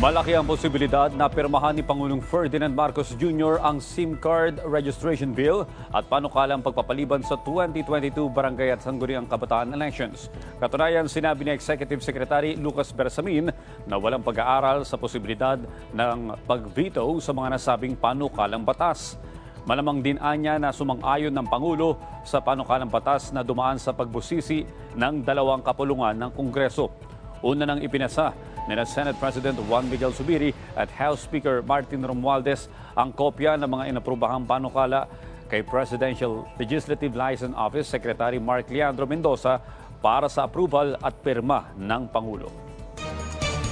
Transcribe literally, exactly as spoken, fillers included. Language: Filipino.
Malaki ang posibilidad na pirmahan ni Pangulong Ferdinand Marcos Junior ang SIM card registration bill at panukalang pagpapaliban sa twenty twenty-two Barangay at Sangguniang Kabataan elections. Katunayan, sinabi ni Executive Secretary Lucas Bersamin na walang pag-aaral sa posibilidad ng pag-veto sa mga nasabing panukalang batas. Malamang din anya na sumang-ayon ng Pangulo sa panukalang batas na dumaan sa pagbusisi ng dalawang kapulungan ng Kongreso. Una nang ipinasa ni Senate President Juan Miguel Zubiri at House Speaker Martin Romualdez ang kopya ng mga inaprubahang panukala kay Presidential Legislative Liaison Office Secretary Mark Leandro Mendoza para sa approval at pirma ng Pangulo.